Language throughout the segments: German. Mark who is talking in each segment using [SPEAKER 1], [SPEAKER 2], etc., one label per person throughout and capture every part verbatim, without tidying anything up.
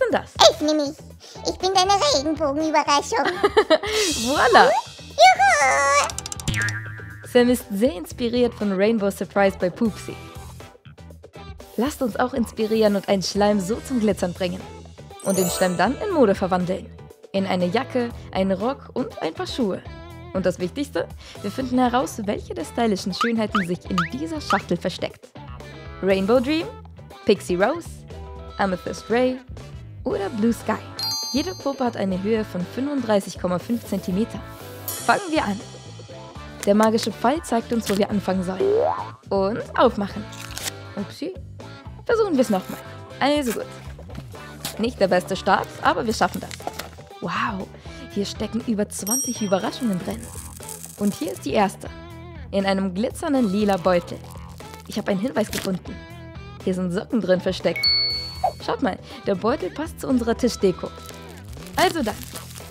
[SPEAKER 1] denn das?
[SPEAKER 2] Ich nehme mich. Ich bin deine Regenbogenüberraschung.
[SPEAKER 1] Voila!
[SPEAKER 2] Juhu!
[SPEAKER 1] Sam ist sehr inspiriert von Rainbow Surprise bei Poopsie. Lasst uns auch inspirieren und einen Schleim so zum Glitzern bringen. Und den Schleim dann in Mode verwandeln. In eine Jacke, einen Rock und ein paar Schuhe. Und das Wichtigste, wir finden heraus, welche der stylischen Schönheiten sich in dieser Schachtel versteckt. Rainbow Dream, Pixie Rose, Amethyst Ray oder Blue Sky. Jede Puppe hat eine Höhe von fünfunddreißig Komma fünf Zentimeter. Fangen wir an. Der magische Pfeil zeigt uns, wo wir anfangen sollen. Und aufmachen. Upsi. Versuchen wir es nochmal. Also gut. Nicht der beste Start, aber wir schaffen das. Wow, hier stecken über zwanzig Überraschungen drin. Und hier ist die erste. In einem glitzernden lila Beutel. Ich habe einen Hinweis gefunden. Hier sind Socken drin versteckt. Schaut mal, der Beutel passt zu unserer Tischdeko. Also dann.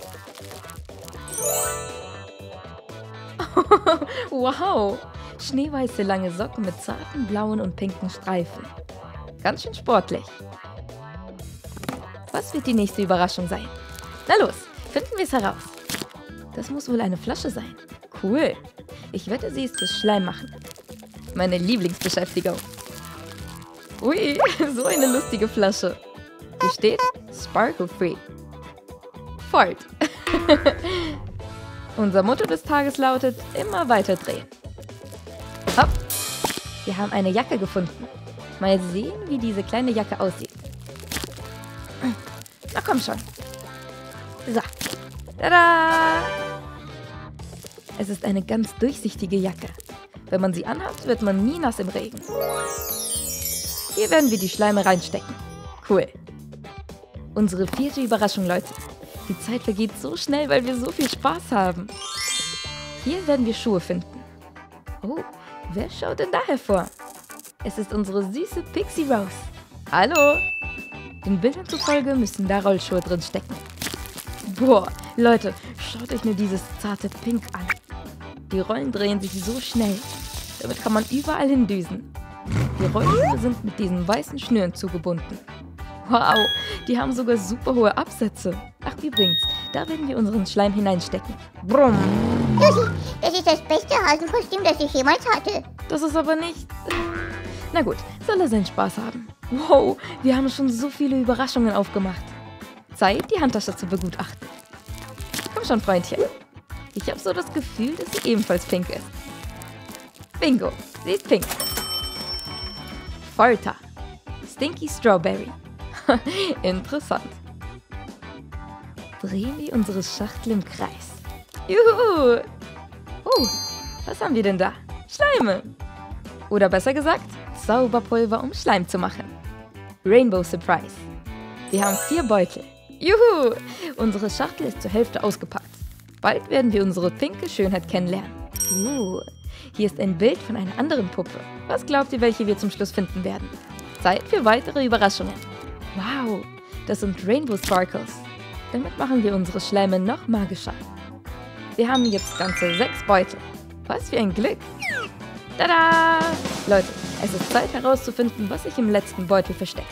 [SPEAKER 1] Wow, schneeweiße lange Socken mit zarten blauen und pinken Streifen. Ganz schön sportlich. Was wird die nächste Überraschung sein? Na los, finden wir es heraus. Das muss wohl eine Flasche sein. Cool. Ich wette, sie ist fürs Schleim machen. Meine Lieblingsbeschäftigung. Ui, so eine lustige Flasche. Hier steht Sparkle Free. Fort. Unser Motto des Tages lautet, immer weiter drehen. Hopp. Wir haben eine Jacke gefunden. Mal sehen, wie diese kleine Jacke aussieht. Na komm schon. So. Tada! Es ist eine ganz durchsichtige Jacke. Wenn man sie anhat, wird man nie nass im Regen. Hier werden wir die Schleime reinstecken. Cool. Unsere vierte Überraschung, Leute. Die Zeit vergeht so schnell, weil wir so viel Spaß haben. Hier werden wir Schuhe finden. Oh, wer schaut denn da hervor? Es ist unsere süße Pixie Rose. Hallo! Den Bildern zufolge müssen da Rollschuhe drin stecken. Boah, Leute, schaut euch nur dieses zarte Pink an. Die Rollen drehen sich so schnell. Damit kann man überall hindüsen. Die Rollschuhe sind mit diesen weißen Schnüren zugebunden. Wow, die haben sogar super hohe Absätze. Ach übrigens, da werden wir unseren Schleim hineinstecken. Brumm.
[SPEAKER 2] Susi, das ist das beste Hasenkostüm, das ich jemals hatte.
[SPEAKER 1] Das ist aber nicht... Na gut, soll er seinen Spaß haben. Wow, wir haben schon so viele Überraschungen aufgemacht. Zeit, die Handtasche zu begutachten. Komm schon, Freundchen. Ich habe so das Gefühl, dass sie ebenfalls pink ist. Bingo, sie ist pink. Farta. Stinky Strawberry. Interessant. Drehen wir unsere Schachtel im Kreis. Juhu! Oh, was haben wir denn da? Schleime! Oder besser gesagt, Zauberpulver, um Schleim zu machen. Rainbow Surprise. Wir haben vier Beutel. Juhu! Unsere Schachtel ist zur Hälfte ausgepackt. Bald werden wir unsere pinke Schönheit kennenlernen. Uh, hier ist ein Bild von einer anderen Puppe. Was glaubt ihr, welche wir zum Schluss finden werden? Zeit für weitere Überraschungen. Wow, das sind Rainbow Sparkles. Damit machen wir unsere Schleime noch magischer. Wir haben jetzt ganze sechs Beutel. Was für ein Glück! Tada! Leute, es ist Zeit herauszufinden, was sich im letzten Beutel versteckt.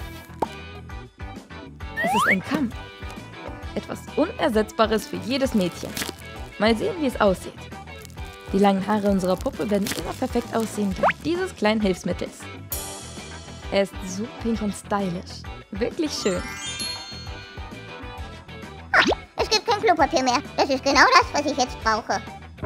[SPEAKER 1] Es ist ein Kamm. Etwas Unersetzbares für jedes Mädchen. Mal sehen, wie es aussieht. Die langen Haare unserer Puppe werden immer perfekt aussehen dank dieses kleinen Hilfsmittels. Er ist so pink und stylisch. Wirklich schön.
[SPEAKER 2] Es gibt kein Klopapier mehr. Das ist genau das, was ich jetzt brauche.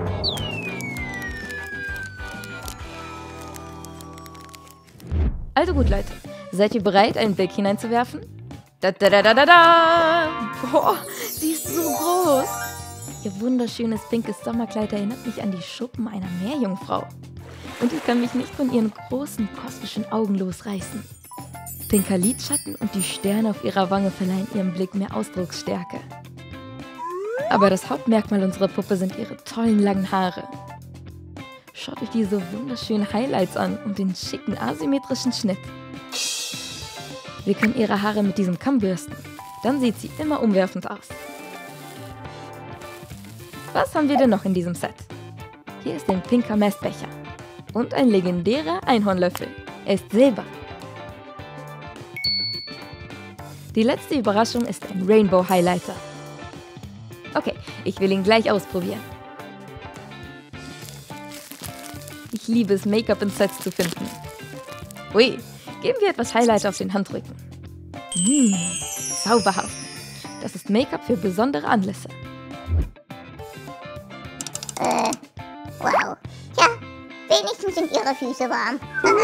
[SPEAKER 1] Also gut, Leute. Seid ihr bereit, einen Blick hineinzuwerfen? Da da da da da da! Boah, sie ist so groß! Ihr wunderschönes pinkes Sommerkleid erinnert mich an die Schuppen einer Meerjungfrau. Und ich kann mich nicht von ihren großen, kosmischen Augen losreißen. Pinker Lidschatten und die Sterne auf ihrer Wange verleihen ihrem Blick mehr Ausdrucksstärke. Aber das Hauptmerkmal unserer Puppe sind ihre tollen langen Haare. Schaut euch diese wunderschönen Highlights an und den schicken asymmetrischen Schnitt. Wir können ihre Haare mit diesem Kamm bürsten. Dann sieht sie immer umwerfend aus. Was haben wir denn noch in diesem Set? Hier ist ein pinker Messbecher. Und ein legendärer Einhornlöffel. Er ist silber. Die letzte Überraschung ist ein Rainbow Highlighter. Okay, ich will ihn gleich ausprobieren. Ich liebe es, Make-up in Sets zu finden. Ui, geben wir etwas Highlighter auf den Handrücken. Mmh, zauberhaft. Das ist Make-up für besondere Anlässe.
[SPEAKER 2] Äh, wow. Tja, wenigstens sind ihre Füße warm.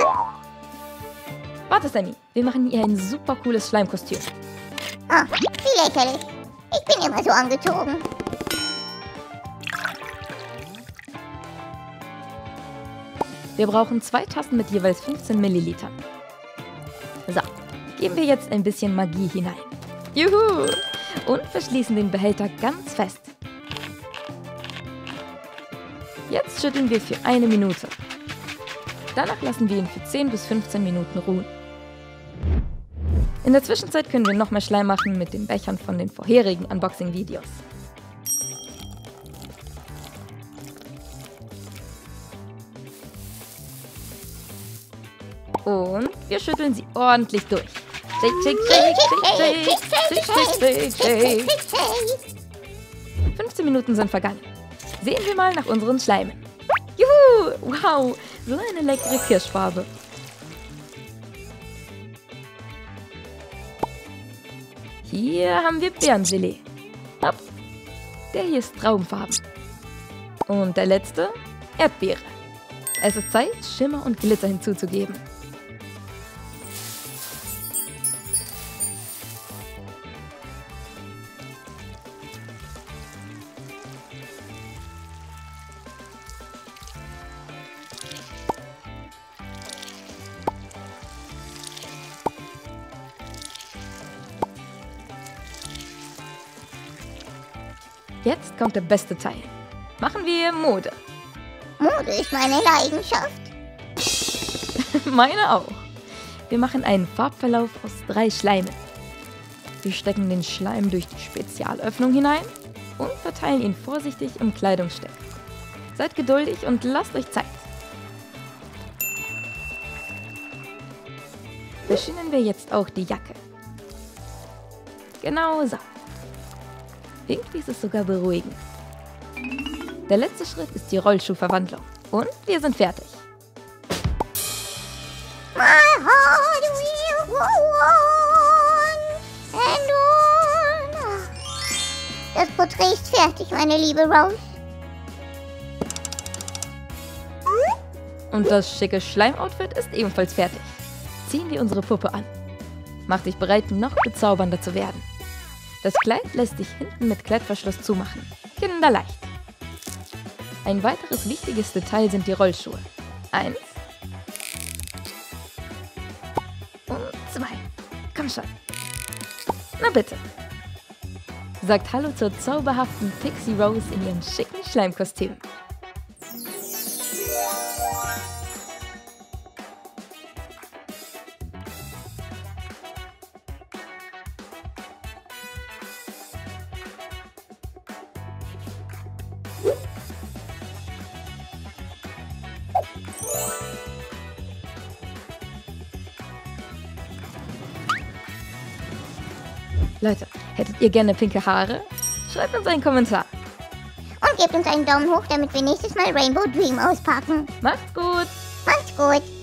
[SPEAKER 1] Warte, Sammy, wir machen ihr ein super cooles Schleimkostüm.
[SPEAKER 2] Oh, wie lächerlich. Ich bin immer so angezogen.
[SPEAKER 1] Wir brauchen zwei Tassen mit jeweils fünfzehn Millilitern. So, geben wir jetzt ein bisschen Magie hinein. Juhu! Und verschließen den Behälter ganz fest. Jetzt schütteln wir für eine Minute. Danach lassen wir ihn für zehn bis fünfzehn Minuten ruhen. In der Zwischenzeit können wir nochmal Schleim machen mit den Bechern von den vorherigen Unboxing-Videos. Und wir schütteln sie ordentlich durch. Shake, shake, shake, shake, shake, shake, shake, shake. fünfzehn Minuten sind vergangen. Sehen wir mal nach unseren Schleimen. Juhu! Wow! So eine leckere Kirschfarbe. Hier haben wir Beerengelee. Hopp. Der hier ist Traumfarben. Und der letzte, Erdbeere. Es ist Zeit, Schimmer und Glitzer hinzuzugeben. Jetzt kommt der beste Teil. Machen wir Mode.
[SPEAKER 2] Mode ist meine Leidenschaft.
[SPEAKER 1] Meine auch. Wir machen einen Farbverlauf aus drei Schleimen. Wir stecken den Schleim durch die Spezialöffnung hinein und verteilen ihn vorsichtig im Kleidungsstück. Seid geduldig und lasst euch Zeit. Verschönern wir jetzt auch die Jacke. Genau so. Irgendwie ist es sogar beruhigend. Der letzte Schritt ist die Rollschuhverwandlung. Und wir sind fertig.
[SPEAKER 2] My heart will go on and on. Das Porträt ist fertig, meine liebe Rose.
[SPEAKER 1] Und das schicke Schleimoutfit ist ebenfalls fertig. Ziehen wir unsere Puppe an. Mach dich bereit, noch bezaubernder zu werden. Das Kleid lässt sich hinten mit Klettverschluss zumachen. Kinderleicht. Ein weiteres wichtiges Detail sind die Rollschuhe. Eins. Und zwei. Komm schon. Na bitte. Sagt Hallo zur zauberhaften Pixie Rose in ihrem schicken Schleimkostüm. Leute, hättet ihr gerne pinke Haare? Schreibt uns einen Kommentar.
[SPEAKER 2] Und gebt uns einen Daumen hoch, damit wir nächstes Mal Rainbow Dream auspacken.
[SPEAKER 1] Macht's gut!
[SPEAKER 2] Macht's gut!